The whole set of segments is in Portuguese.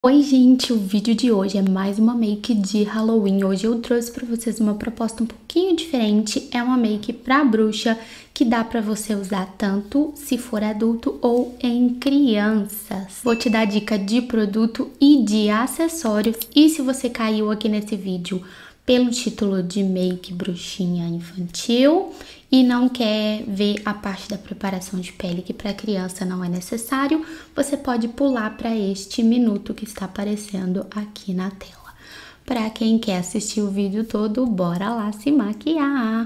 Oi gente, o vídeo de hoje é mais uma make de Halloween. Hoje eu trouxe pra vocês uma proposta um pouquinho diferente. É uma make pra bruxa que dá pra você usar tanto se for adulto ou em crianças. Vou te dar dica de produto e de acessórios. E se você caiu aqui nesse vídeo pelo título de make bruxinha infantil e não quer ver a parte da preparação de pele, que para criança não é necessário, você pode pular para este minuto que está aparecendo aqui na tela. Para quem quer assistir o vídeo todo, bora lá se maquiar!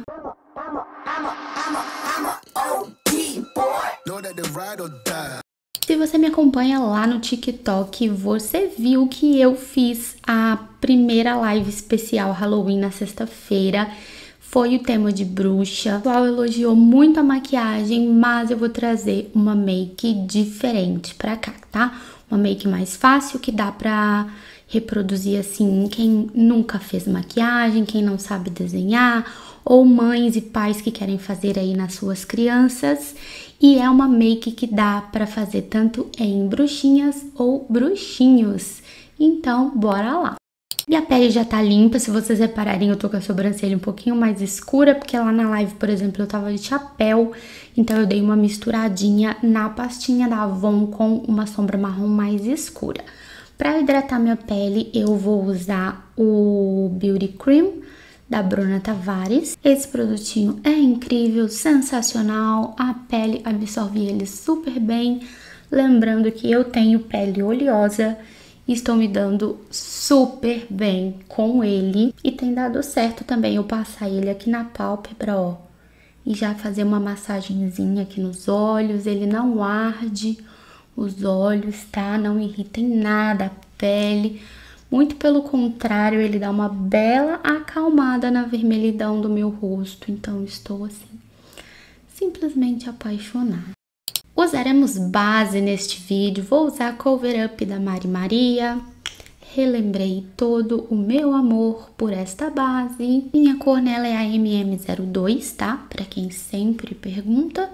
Se você me acompanha lá no TikTok, você viu que eu fiz a primeira live especial Halloween na sexta-feira. Foi o tema de bruxa. O pessoal elogiou muito a maquiagem, mas eu vou trazer uma make diferente pra cá, tá? Uma make mais fácil que dá pra reproduzir assim quem nunca fez maquiagem, quem não sabe desenhar, ou mães e pais que querem fazer aí nas suas crianças. E é uma make que dá pra fazer tanto em bruxinhas ou bruxinhos. Então, bora lá! Minha pele já tá limpa, se vocês repararem eu tô com a sobrancelha um pouquinho mais escura, porque lá na live, por exemplo, eu tava de chapéu, então eu dei uma misturadinha na pastinha da Avon com uma sombra marrom mais escura. Pra hidratar minha pele, eu vou usar o Beauty Cream da Bruna Tavares. Esse produtinho é incrível, sensacional, a pele absorve ele super bem. Lembrando que eu tenho pele oleosa, estou me dando super bem com ele e tem dado certo também eu passar ele aqui na pálpebra, ó, e já fazer uma massagenzinha aqui nos olhos. Ele não arde os olhos, tá? Não irrita em nada a pele. Muito pelo contrário, ele dá uma bela acalmada na vermelhidão do meu rosto. Então, estou assim, simplesmente apaixonada. Usaremos base neste vídeo. Vou usar a Cover Up da Mari Maria. Relembrei todo o meu amor por esta base. Minha cor nela é a MM02, tá? Pra quem sempre pergunta.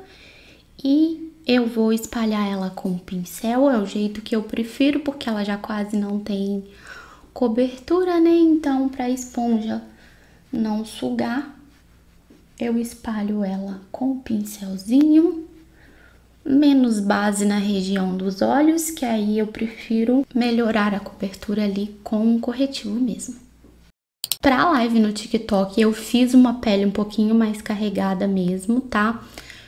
E eu vou espalhar ela com o pincel. É o jeito que eu prefiro, porque ela já quase não tem cobertura, né? Então, pra esponja não sugar, eu espalho ela com o pincelzinho. Menos base na região dos olhos, que aí eu prefiro melhorar a cobertura ali com um corretivo mesmo. Pra live no TikTok, eu fiz uma pele um pouquinho mais carregada mesmo, tá?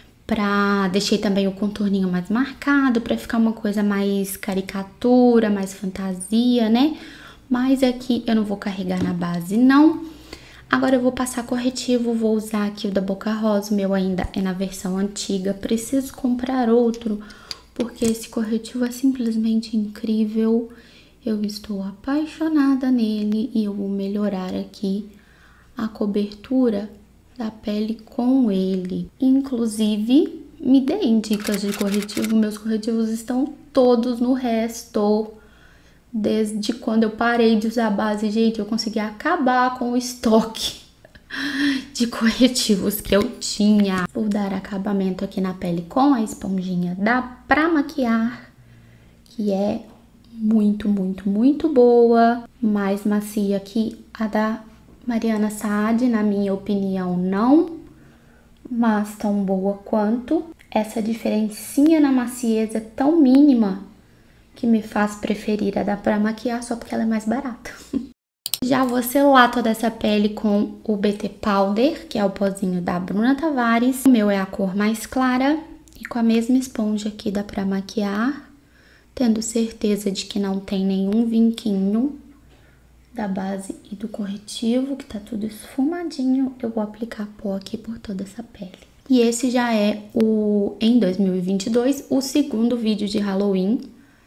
Deixei também o contorninho mais marcado, pra ficar uma coisa mais caricatura, mais fantasia, né? Mas aqui eu não vou carregar na base, não. Agora eu vou passar corretivo, vou usar aqui o da Boca Rosa, o meu ainda é na versão antiga. Preciso comprar outro, porque esse corretivo é simplesmente incrível. Eu estou apaixonada nele e eu vou melhorar aqui a cobertura da pele com ele. Inclusive, me deem dicas de corretivo, meus corretivos estão todos no resto. Desde quando eu parei de usar base, gente, eu consegui acabar com o estoque de corretivos que eu tinha. Vou dar acabamento aqui na pele com a esponjinha da Pra Maquiar, que é muito, muito, muito boa. Mais macia que a da Mariana Saad, na minha opinião, não, mas tão boa quanto. Essa diferencinha na maciez é tão mínima que me faz preferir a da Pra Maquiar só porque ela é mais barata. Já vou selar toda essa pele com o BT Powder, que é o pozinho da Bruna Tavares. O meu é a cor mais clara e com a mesma esponja aqui da Pra Maquiar, tendo certeza de que não tem nenhum vinquinho da base e do corretivo, que tá tudo esfumadinho, eu vou aplicar pó aqui por toda essa pele. E esse já é em 2022, o segundo vídeo de Halloween.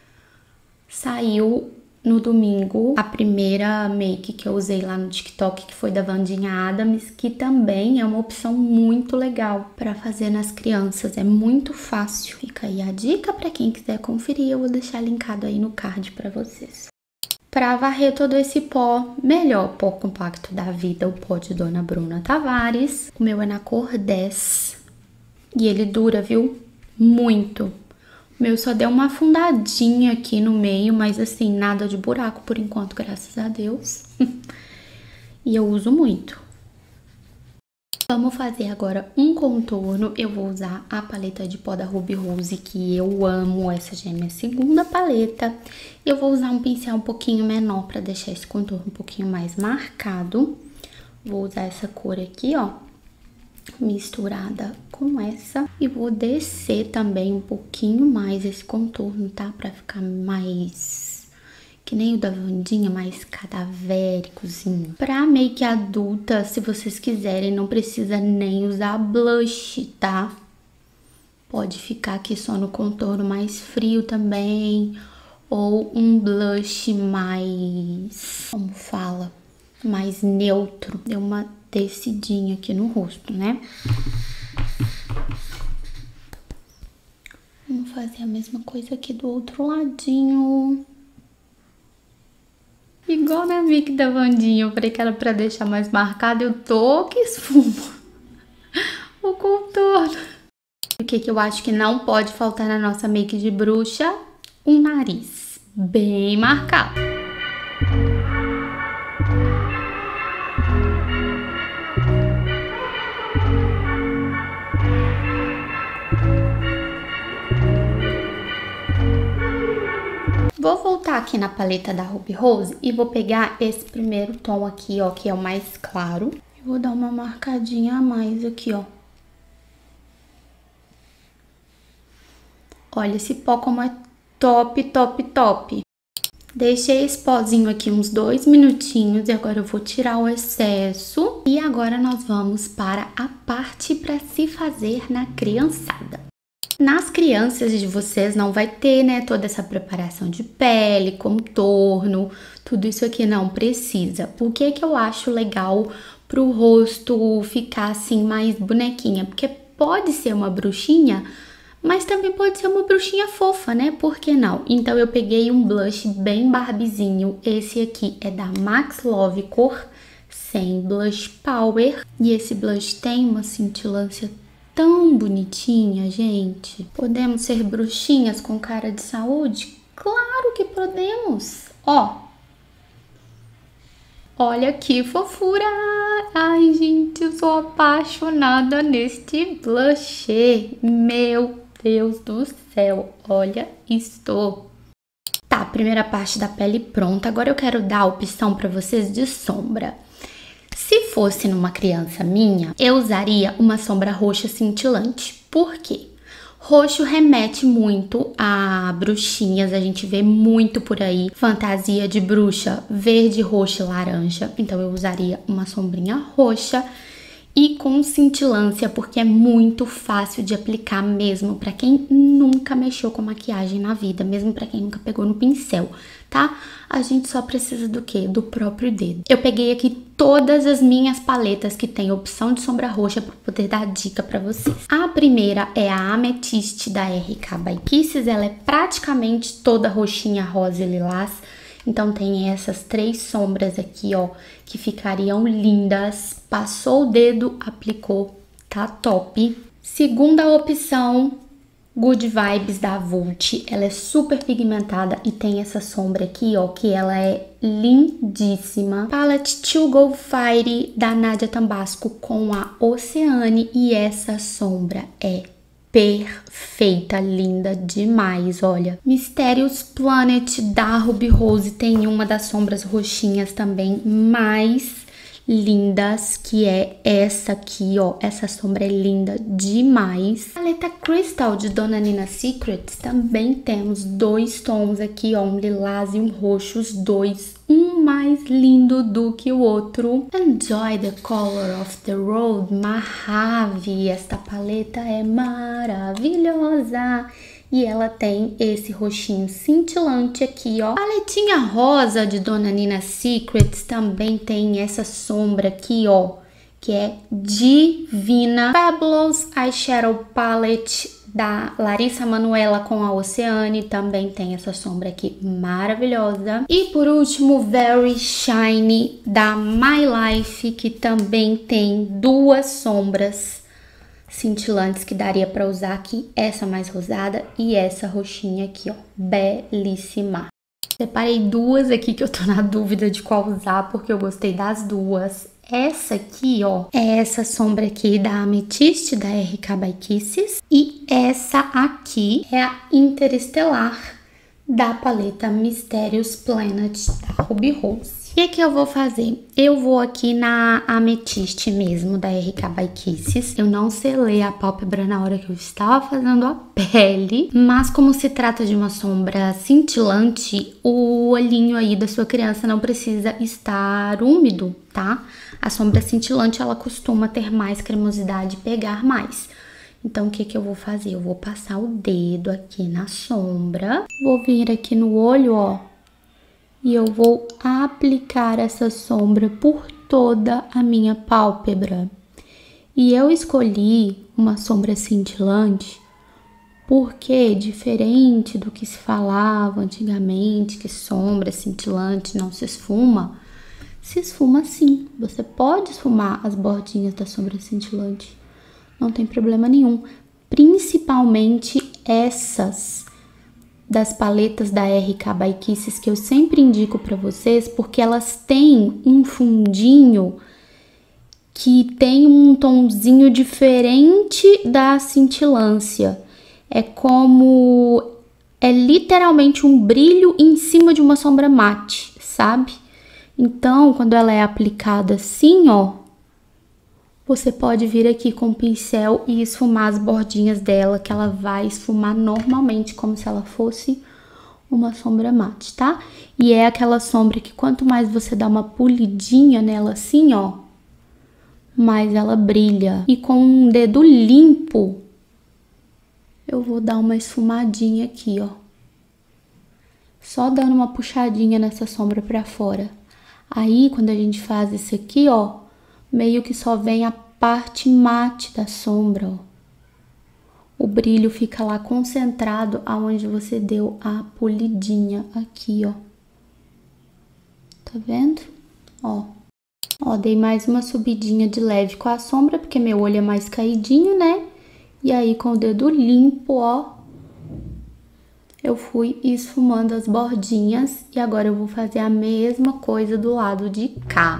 Saiu no domingo a primeira make que eu usei lá no TikTok, que foi da Vandinha Adams, que também é uma opção muito legal para fazer nas crianças, é muito fácil. Fica aí a dica para quem quiser conferir, eu vou deixar linkado aí no card para vocês. Para varrer todo esse pó, melhor pó compacto da vida, o pó de Dona Bruna Tavares. O meu é na cor 10 e ele dura, viu? Muito. Meu só deu uma afundadinha aqui no meio, mas assim, nada de buraco por enquanto, graças a Deus. E eu uso muito. Vamos fazer agora um contorno. Eu vou usar a paleta de pó da Ruby Rose, que eu amo. Essa já é minha segunda paleta. Eu vou usar um pincel um pouquinho menor para deixar esse contorno um pouquinho mais marcado. Vou usar essa cor aqui, ó, misturada com essa. E vou descer também um pouquinho mais esse contorno, tá? Pra ficar mais... que nem o da Wandinha, mais cadavéricozinho. Pra make adulta, se vocês quiserem, não precisa nem usar blush, tá? Pode ficar aqui só no contorno mais frio também. Ou um blush mais... como fala? Mais neutro. Deu uma descidinha aqui no rosto, né? Vamos fazer a mesma coisa aqui do outro ladinho. Igual na make da Wandinha, eu falei que era pra deixar mais marcado, eu tô que esfuma o contorno. O que eu acho que não pode faltar na nossa make de bruxa? Um nariz bem marcado. Vou voltar aqui na paleta da Ruby Rose e vou pegar esse primeiro tom aqui, ó, que é o mais claro. E vou dar uma marcadinha a mais aqui, ó. Olha esse pó como é top, top, top. Deixei esse pozinho aqui uns 2 minutinhos e agora eu vou tirar o excesso. E agora nós vamos para a parte para se fazer na criançada. Nas crianças de vocês não vai ter, né, toda essa preparação de pele, contorno, tudo isso aqui não precisa. O que eu acho legal pro rosto ficar assim mais bonequinha? Porque pode ser uma bruxinha, mas também pode ser uma bruxinha fofa, né? Por que não? Então eu peguei um blush bem Barbiezinho. Esse aqui é da Max Love cor 100 Blush Power. E esse blush tem uma cintilância tão bonitinha, gente. Podemos ser bruxinhas com cara de saúde? Claro que podemos. Ó. Olha que fofura. Ai, gente, eu sou apaixonada neste blush. Meu Deus do céu. Olha isto. Tá, primeira parte da pele pronta. Agora eu quero dar a opção para vocês de sombra. Se fosse numa criança minha, eu usaria uma sombra roxa cintilante. Por quê? Roxo remete muito a bruxinhas, a gente vê muito por aí. Fantasia de bruxa verde, roxo e laranja. Então eu usaria uma sombrinha roxa e com cintilância, porque é muito fácil de aplicar mesmo para quem nunca mexeu com maquiagem na vida, mesmo para quem nunca pegou no pincel, tá? A gente só precisa do quê? Do próprio dedo. Eu peguei aqui todas as minhas paletas que tem opção de sombra roxa para poder dar dica para vocês. A primeira é a Amethyst da RK by Kisses, ela é praticamente toda roxinha, rosa e lilás. Então tem essas 3 sombras aqui, ó, que ficariam lindas. Passou o dedo, aplicou, tá top. Segunda opção, Good Vibes da Vult. Ela é super pigmentada e tem essa sombra aqui, ó, que ela é lindíssima. Palette To Go Fire da Nadia Tambasco com a Oceane. E essa sombra é perfeita, linda demais, olha. Mysterious Planet da Ruby Rose tem uma das sombras roxinhas também mais lindas, que é essa aqui, ó. Essa sombra é linda demais. Paleta Crystal de Dona Nina Secrets também temos 2 tons aqui, ó, um lilás e um roxo, os dois, um mais lindo do que o outro. Enjoy the Color of the Road, Mojave. Esta paleta é maravilhosa. E ela tem esse roxinho cintilante aqui, ó. Paletinha rosa de Dona Nina Secrets também tem essa sombra aqui, ó, que é divina. Fabulous Eyeshadow Palette da Larissa Manoela com a Oceane também tem essa sombra aqui maravilhosa. E por último, Very Shiny da My Life, que também tem 2 sombras cintilantes que daria pra usar aqui. Essa mais rosada e essa roxinha aqui, ó, belíssima. Separei duas aqui que eu tô na dúvida de qual usar, porque eu gostei das duas. Essa aqui, ó, é essa sombra aqui da Amethyst, da RK by Kisses. E essa aqui é a Interestelar, da paleta Mysterious Planet, da Ruby Rose. O que eu vou fazer? Eu vou aqui na Amethyst mesmo, da RK by Kisses. Eu não selei a pálpebra na hora que eu estava fazendo a pele, mas como se trata de uma sombra cintilante, o olhinho aí da sua criança não precisa estar úmido, tá? A sombra cintilante, ela costuma ter mais cremosidade e pegar mais. Então, o que eu vou fazer? Eu vou passar o dedo aqui na sombra, vou vir aqui no olho, ó, e eu vou aplicar essa sombra por toda a minha pálpebra. E eu escolhi uma sombra cintilante porque, diferente do que se falava antigamente, que sombra cintilante não se esfuma sim. Você pode esfumar as bordinhas da sombra cintilante, não tem problema nenhum. Principalmente essas das paletas da RK by Kisses, que eu sempre indico para vocês, porque elas têm um fundinho que tem um tomzinho diferente da cintilância. É literalmente um brilho em cima de uma sombra mate, sabe? Então, quando ela é aplicada assim, ó, você pode vir aqui com o pincel e esfumar as bordinhas dela, que ela vai esfumar normalmente, como se ela fosse uma sombra mate, tá? E é aquela sombra que quanto mais você dá uma polidinha nela assim, ó, mais ela brilha. E com um dedo limpo, eu vou dar uma esfumadinha aqui, ó. Só dando uma puxadinha nessa sombra pra fora. Aí, quando a gente faz isso aqui, ó, meio que só vem a parte mate da sombra, ó. O brilho fica lá concentrado aonde você deu a polidinha aqui, ó. Tá vendo? Ó. Ó, dei mais uma subidinha de leve com a sombra, porque meu olho é mais caidinho, né? E aí, com o dedo limpo, ó, eu fui esfumando as bordinhas. E agora eu vou fazer a mesma coisa do lado de cá.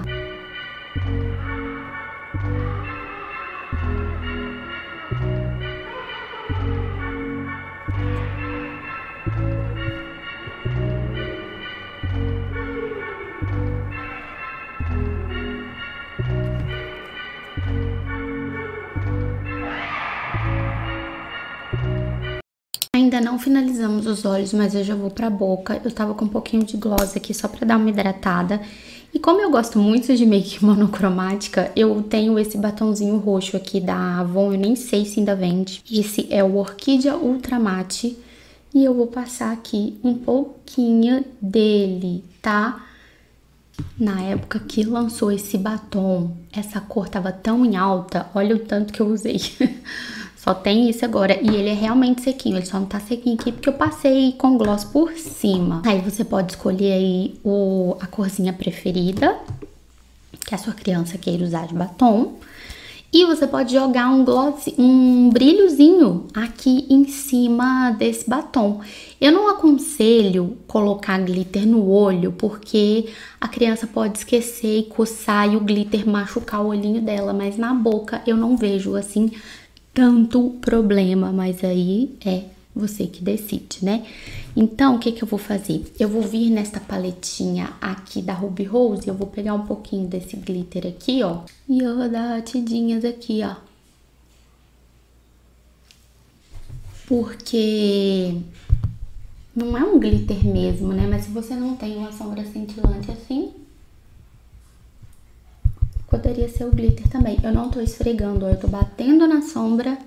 Ainda não finalizamos os olhos, mas eu já vou pra boca. Eu tava com um pouquinho de gloss aqui só pra dar uma hidratada. E como eu gosto muito de make monocromática, eu tenho esse batonzinho roxo aqui da Avon, eu nem sei se ainda vende. Esse é o Orquídea Ultra Matte. E eu vou passar aqui um pouquinho dele, tá? Na época que lançou esse batom, essa cor tava tão em alta, olha o tanto que eu usei. Só tem isso agora, e ele é realmente sequinho, ele só não tá sequinho aqui porque eu passei com gloss por cima. Aí você pode escolher aí a corzinha preferida, que a sua criança queira usar de batom. E você pode jogar um gloss, um brilhozinho aqui em cima desse batom. Eu não aconselho colocar glitter no olho, porque a criança pode esquecer e coçar e o glitter machucar o olhinho dela. Mas na boca eu não vejo, assim, tanto problema. Mas aí é você que decide, né? Então, o que que eu vou fazer? Eu vou vir nesta paletinha aqui da Ruby Rose, eu vou pegar um pouquinho desse glitter aqui, ó, e eu vou dar batidinhas aqui, ó. Porque não é um glitter mesmo, né? Mas se você não tem uma sombra cintilante assim, poderia ser o glitter também. Eu não tô esfregando, ó, eu tô batendo na sombra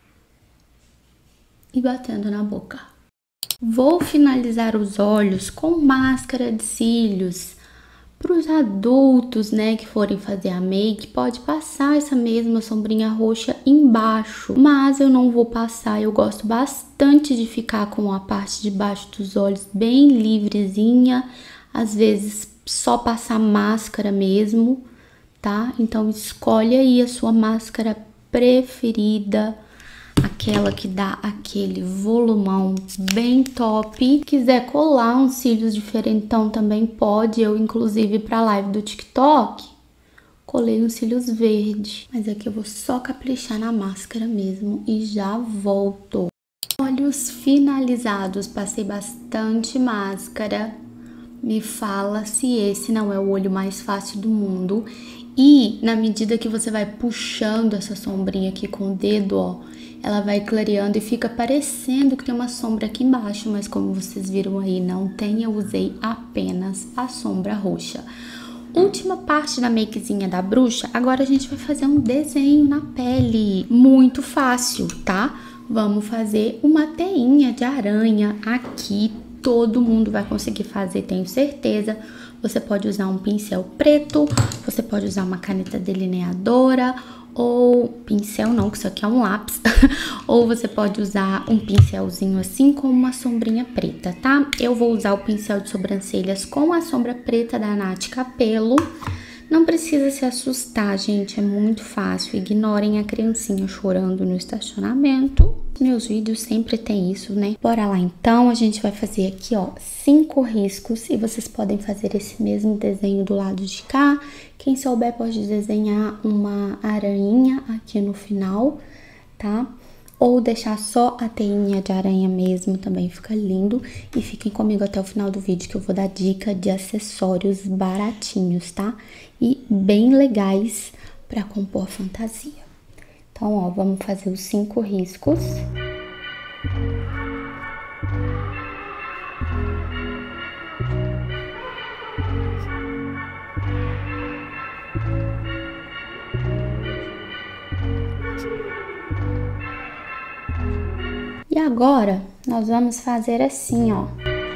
e batendo na boca. Vou finalizar os olhos com máscara de cílios. Para os adultos, né, que forem fazer a make, pode passar essa mesma sombrinha roxa embaixo. Mas eu não vou passar, eu gosto bastante de ficar com a parte de baixo dos olhos bem livrezinha. Às vezes só passar máscara mesmo, tá? Então escolhe aí a sua máscara preferida, aquela que dá aquele volumão bem top. Quiser colar uns cílios diferentão também pode. Eu, inclusive, pra live do TikTok, colei uns cílios verdes. Mas aqui eu vou só caprichar na máscara mesmo e já volto. Olhos finalizados, passei bastante máscara. Me fala se esse não é o olho mais fácil do mundo. E na medida que você vai puxando essa sombrinha aqui com o dedo, ó, ela vai clareando e fica parecendo que tem uma sombra aqui embaixo, mas como vocês viram aí, não tem, eu usei apenas a sombra roxa. Última parte da makezinha da bruxa, agora a gente vai fazer um desenho na pele, muito fácil, tá? Vamos fazer uma teinha de aranha aqui, todo mundo vai conseguir fazer, tenho certeza. Você pode usar um pincel preto, você pode usar uma caneta delineadora, ou pincel não, que isso aqui é um lápis, ou você pode usar um pincelzinho assim com uma sombrinha preta, tá? Eu vou usar o pincel de sobrancelhas com a sombra preta da Nath Capello. Não precisa se assustar, gente, é muito fácil. Ignorem a criancinha chorando no estacionamento. Meus vídeos sempre tem isso, né? Bora lá então, a gente vai fazer aqui, ó, 5 riscos. E vocês podem fazer esse mesmo desenho do lado de cá. Quem souber pode desenhar uma aranha aqui no final, tá? Ou deixar só a teinha de aranha mesmo, também fica lindo. E fiquem comigo até o final do vídeo que eu vou dar dica de acessórios baratinhos, tá? E bem legais pra compor fantasia. Então, ó, vamos fazer os 5 riscos. E agora, nós vamos fazer assim, ó.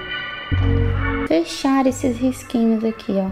Fechar esses risquinhos aqui, ó.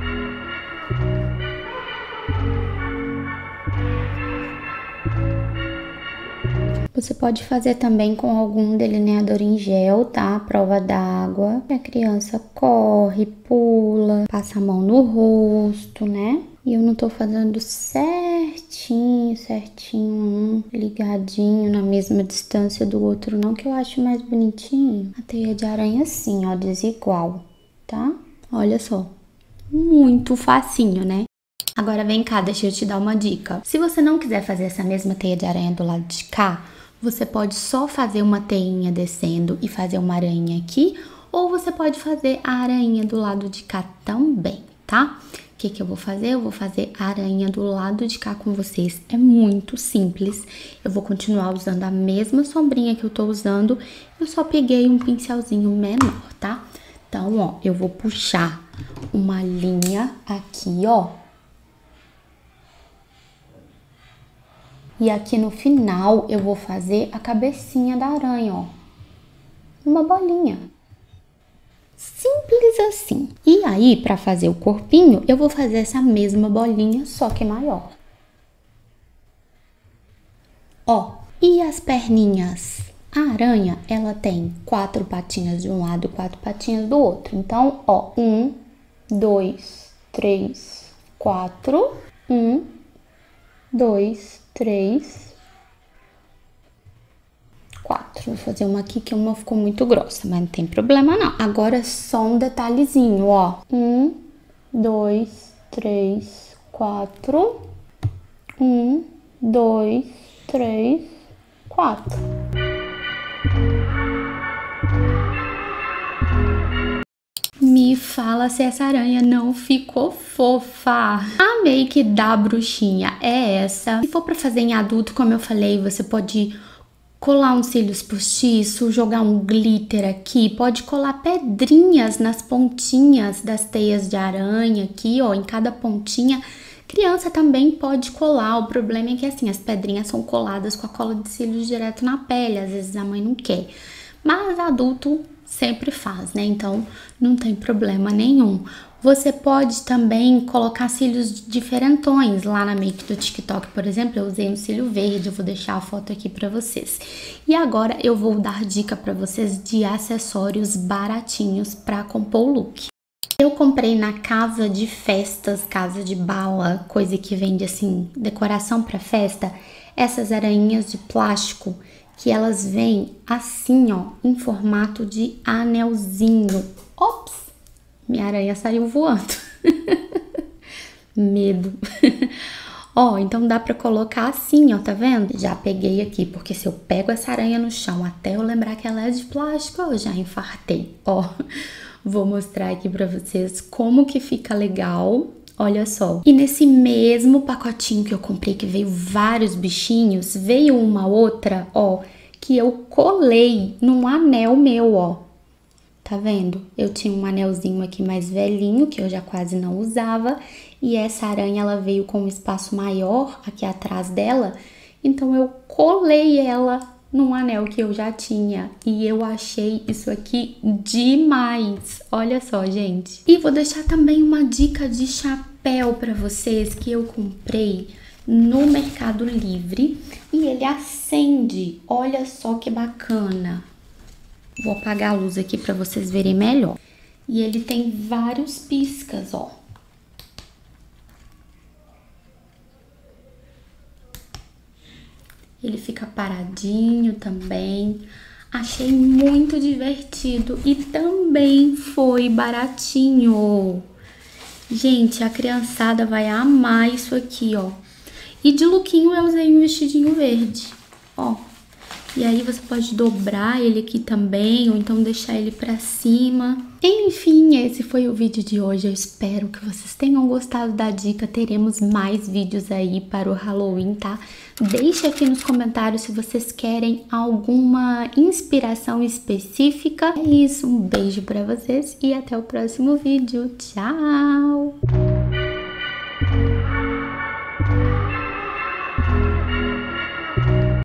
Você pode fazer também com algum delineador em gel, tá? Prova d'água. A criança corre, pula, passa a mão no rosto, né? E eu não tô fazendo certinho, um ligadinho na mesma distância do outro, não, que eu acho mais bonitinho. A teia de aranha assim, ó, desigual, tá? Olha só, muito facinho, né? Agora vem cá, deixa eu te dar uma dica. Se você não quiser fazer essa mesma teia de aranha do lado de cá, você pode só fazer uma teinha descendo e fazer uma aranha aqui, ou você pode fazer a aranha do lado de cá também, tá? O que eu vou fazer? Eu vou fazer a aranha do lado de cá com vocês. É muito simples. Eu vou continuar usando a mesma sombrinha que eu tô usando. Eu só peguei um pincelzinho menor, tá? Então, ó, eu vou puxar uma linha aqui, ó. E aqui no final eu vou fazer a cabecinha da aranha, ó. Uma bolinha. Simples assim. E aí, para fazer o corpinho, eu vou fazer essa mesma bolinha, só que maior. Ó, e as perninhas? A aranha, ela tem 4 patinhas de um lado, 4 patinhas do outro. Então, ó, 1, 2, 3, 4, 1, 2, 3, 4. Vou fazer uma aqui que uma ficou muito grossa, mas não tem problema não. Agora só um detalhezinho, ó. 1, 2, 3, 4. 1, 2, 3, 4. Me fala se essa aranha não ficou fofa. A make da bruxinha é essa. Se for pra fazer em adulto, como eu falei, você pode colar uns cílios postiços, jogar um glitter aqui, pode colar pedrinhas nas pontinhas das teias de aranha aqui, ó, em cada pontinha. Criança também pode colar, o problema é que assim, as pedrinhas são coladas com a cola de cílios direto na pele, às vezes a mãe não quer. Mas adulto sempre faz, né? Então não tem problema nenhum. Você pode também colocar cílios diferentões lá na make do TikTok, por exemplo, eu usei um cílio verde, eu vou deixar a foto aqui pra vocês. E agora eu vou dar dica pra vocês de acessórios baratinhos pra compor o look. Eu comprei na casa de festas, casa de bala, coisa que vende assim, decoração pra festa, essas aranhas de plástico que elas vêm assim, ó, em formato de anelzinho. Ops! Minha aranha saiu voando. Medo. Ó, então dá pra colocar assim, ó, tá vendo? Já peguei aqui, porque se eu pego essa aranha no chão até eu lembrar que ela é de plástico, eu já infartei. Ó, vou mostrar aqui pra vocês como que fica legal. Olha só. E nesse mesmo pacotinho que eu comprei, que veio vários bichinhos, veio uma outra, ó, que eu colei num anel meu, ó. Tá vendo? Eu tinha um anelzinho aqui mais velhinho, que eu já quase não usava. E essa aranha, ela veio com um espaço maior aqui atrás dela. Então, eu colei ela num anel que eu já tinha. E eu achei isso aqui demais. Olha só, gente. E vou deixar também uma dica de chapéu pra vocês que eu comprei no Mercado Livre. E ele acende. Olha só que bacana. Vou apagar a luz aqui para vocês verem melhor. E ele tem vários piscas, ó. Ele fica paradinho também. Achei muito divertido e também foi baratinho. Gente, a criançada vai amar isso aqui, ó. E de lookinho eu usei um vestidinho verde, ó. E aí você pode dobrar ele aqui também, ou então deixar ele pra cima. Enfim, esse foi o vídeo de hoje. Eu espero que vocês tenham gostado da dica. Teremos mais vídeos aí para o Halloween, tá? Deixe aqui nos comentários se vocês querem alguma inspiração específica. É isso, um beijo pra vocês e até o próximo vídeo. Tchau!